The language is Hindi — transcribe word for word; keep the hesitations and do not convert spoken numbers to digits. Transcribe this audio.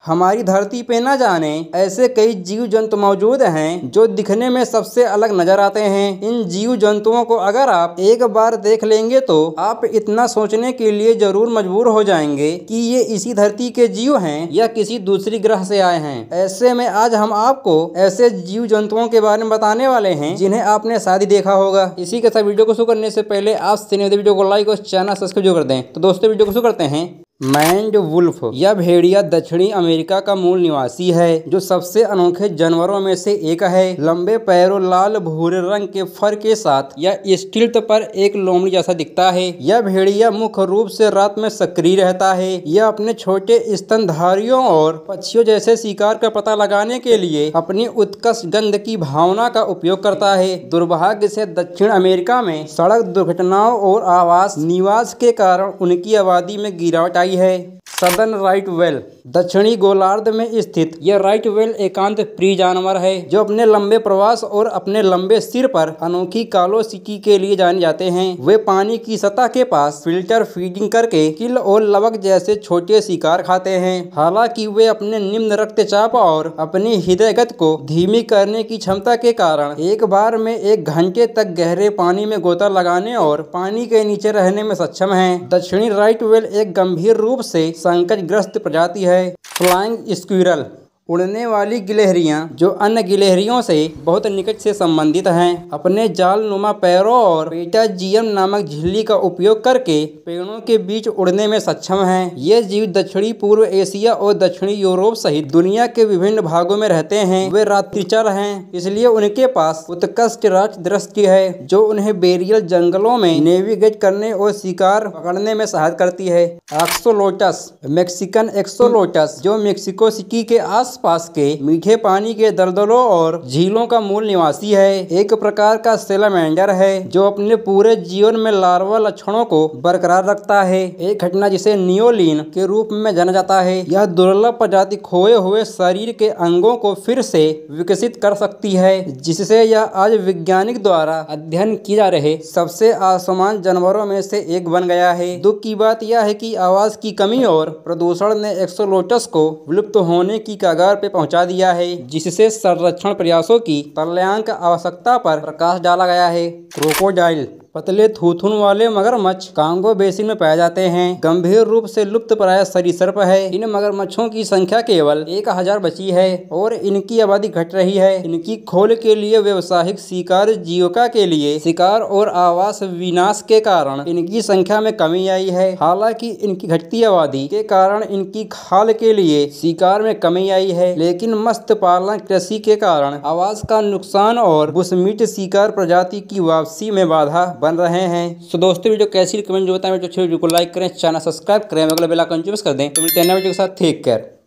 हमारी धरती पे न जाने ऐसे कई जीव जंतु मौजूद हैं जो दिखने में सबसे अलग नजर आते हैं। इन जीव जंतुओं को अगर आप एक बार देख लेंगे तो आप इतना सोचने के लिए जरूर मजबूर हो जाएंगे कि ये इसी धरती के जीव हैं या किसी दूसरी ग्रह से आए हैं। ऐसे में आज हम आपको ऐसे जीव जंतुओं के बारे में बताने वाले हैं जिन्हें आपने शायद ही देखा होगा। इसी के साथ वीडियो को शुरू करने से पहले आप वीडियो को लाइक और चैनल सब्सक्राइब कर दें। तो दोस्तों वीडियो को शुरू करते हैं। मैंड वुल्फ यह भेड़िया दक्षिणी अमेरिका का मूल निवासी है जो सबसे अनोखे जानवरों में से एक है। लंबे पैरों, लाल भूरे रंग के फर के साथ यह स्टिल्ट पर एक लोमड़ी जैसा दिखता है। यह भेड़िया मुख्य रूप से रात में सक्रिय रहता है। यह अपने छोटे स्तनधारियों और पक्षियों जैसे शिकार का पता लगाने के लिए अपनी उत्कृष्ट गंध की भावना का उपयोग करता है। दुर्भाग्य से दक्षिण अमेरिका में सड़क दुर्घटनाओं और आवास निवास के कारण उनकी आबादी में गिरावट आई है। सदर्न राइट व्हेल दक्षिणी गोलार्ध में स्थित यह राइट व्हेल एकांत प्रिय जानवर है जो अपने लंबे प्रवास और अपने लंबे सिर पर अनोखी कालोसिकी के लिए जाने जाते हैं। वे पानी की सतह के पास फिल्टर फीडिंग करके किल और लवक जैसे छोटे शिकार खाते हैं। हालांकि वे अपने निम्न रक्तचाप और अपनी हृदय गति को धीमी करने की क्षमता के कारण एक बार में एक घंटे तक गहरे पानी में गोता लगाने और पानी के नीचे रहने में सक्षम है। दक्षिणी राइट व्हेल एक गंभीर रूप से संकटग्रस्त प्रजाति है। फ्लाइंग स्क्विरल उड़ने वाली गिलहरियां जो अन्य गिलहरियों से बहुत निकट से संबंधित हैं। अपने जाल नुमा पैरों और पेटाजियम नामक झिल्ली का उपयोग करके पेड़ों के बीच उड़ने में सक्षम हैं। ये जीव दक्षिणी पूर्व एशिया और दक्षिणी यूरोप सहित दुनिया के विभिन्न भागों में रहते हैं। वे रात्रिचर हैं, इसलिए उनके पास उत्कृष्ट रात दृष्टि है जो उन्हें बेरियल जंगलों में नेविगेट करने और शिकार पकड़ने में सहायता करती है। एक्सोलोटस मैक्सिकन एक्सोलोटस जो मेक्सिको सिटी के आस पास के मीठे पानी के दलदलों और झीलों का मूल निवासी है। एक प्रकार का सेलामेंडर है जो अपने पूरे जीवन में लार्वा लक्षणों को बरकरार रखता है। एक घटना जिसे नियोलिन के रूप में जाना जाता है। यह दुर्लभ प्रजाति खोए हुए शरीर के अंगों को फिर से विकसित कर सकती है जिससे यह आज वैज्ञानिक द्वारा अध्ययन किए जा रहे सबसे आसमान जानवरों में से एक बन गया है। दुख की बात यह है कि आवाज की कमी और प्रदूषण ने एक्सोलोटस को विलुप्त होने की कगार पे पहुंचा दिया है जिससे संरक्षण प्रयासों की कल्याण आवश्यकता पर प्रकाश डाला गया है। क्रोकोडाइल पतले थूथुन वाले मगरमच्छ कांगो बेसिन में पाए जाते हैं। गंभीर रूप से लुप्त प्राय सरीसृप है। इन मगरमच्छों की संख्या केवल एक हजार बची है और इनकी आबादी घट रही है। इनकी खोल के लिए व्यवसायिक शिकार जीविका के लिए शिकार और आवास विनाश के कारण इनकी संख्या में कमी आई है। हालांकि इनकी घटती आबादी के कारण इनकी खाल के लिए शिकार में कमी आई है, लेकिन मत्स्य पालन कृषि के कारण आवास का नुकसान और बुशमीट शिकार प्रजाति की वापसी में बाधा बन रहे हैं। तो दोस्तों वीडियो कैसी कमेंट जो बताएं, वीडियो को लाइक करें, चैनल सब्सक्राइब करें, अगला बेल आइकन प्रेस कर दें। तो मिलते हैं नए वीडियो के साथ। Take care.